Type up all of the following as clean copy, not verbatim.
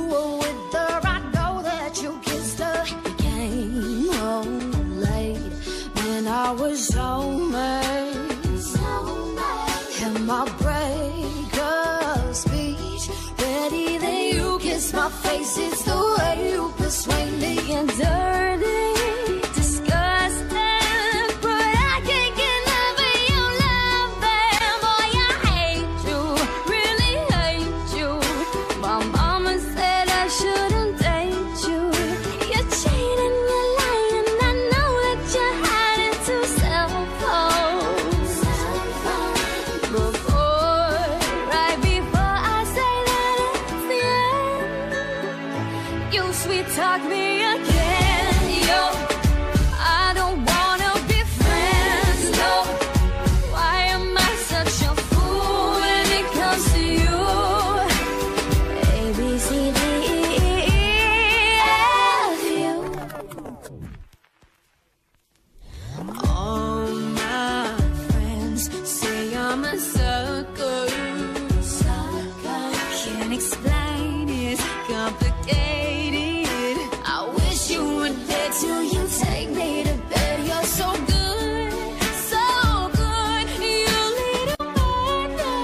were with her. I know that you kissed her. You came home late when I was home. And my breakup speech ready, then you kiss my face. It's the way you persuade me. And dirty, disgusting, but I can't get enough of your love. And boy, I hate you, really hate you. My mama said I shouldn't date you. You're cheating, you're lying, I know that you're hiding two cell phones. Right before I say that it's the end, you sweet talk me again, yo. I don't wanna be friends, no. Why am I such a fool when it comes to you? A, B, C, D, E, F, U. All my friends say I'm a sucker. Can't explain it, complicated. I wish you were there till you take me to bed. You're so good, so good. You lead a murder.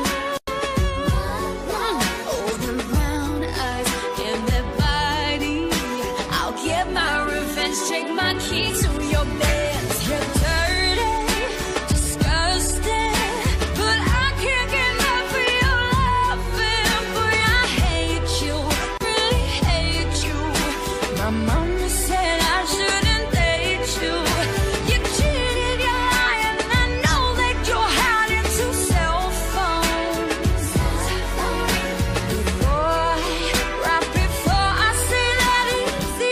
Oh, them brown eyes and that body. I'll get my revenge, take my key to your bed. You're dirty, disgusting, but I can't get enough of your loving. Boy, I hate you, really hate you. My mama said I shouldn't date you. You cheated, you're lying, and I know that you're hiding two cell phones. Right before I say that it's the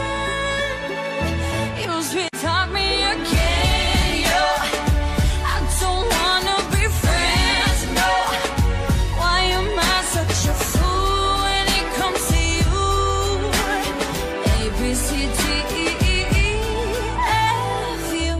end, you sweet talk me again, yo. I don't wanna be friends, no. Why am I such a fool when it comes to you? A, B, C, D, E, F, U.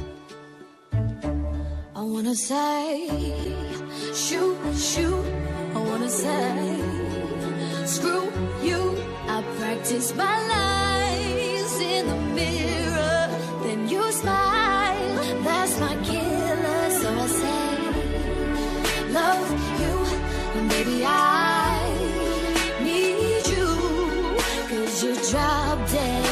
I wanna say, shoot, shoot. I wanna say, screw you. I practice my lies in the mirror, then you smile. That's my killer, so I say, love you, and baby I need you, 'cause you drop dead